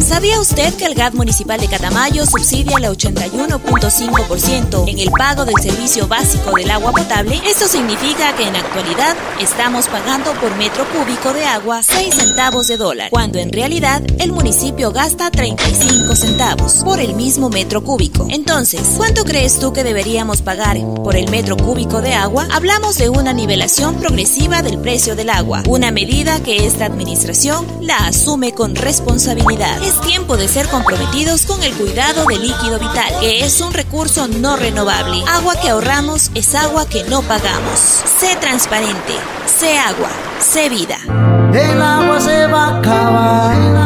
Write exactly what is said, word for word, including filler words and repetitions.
¿Sabía usted que el G A T municipal de Catamayo subsidia el ochenta y uno punto cinco por ciento en el pago del servicio básico del agua potable? Esto significa que en la actualidad estamos pagando por metro cúbico de agua seis centavos de dólar, cuando en realidad el municipio gasta treinta y cinco centavos por el mismo metro cúbico. Entonces, ¿cuánto crees tú que deberíamos pagar por el metro cúbico de agua? Hablamos de una nivelación progresiva del precio del agua, una medida que esta administración la asume con responsabilidad. Es tiempo de ser comprometidos con el cuidado del líquido vital, que es un recurso no renovable. Agua que ahorramos es agua que no pagamos. Sé transparente, sé agua, sé vida. El agua se va a acabar.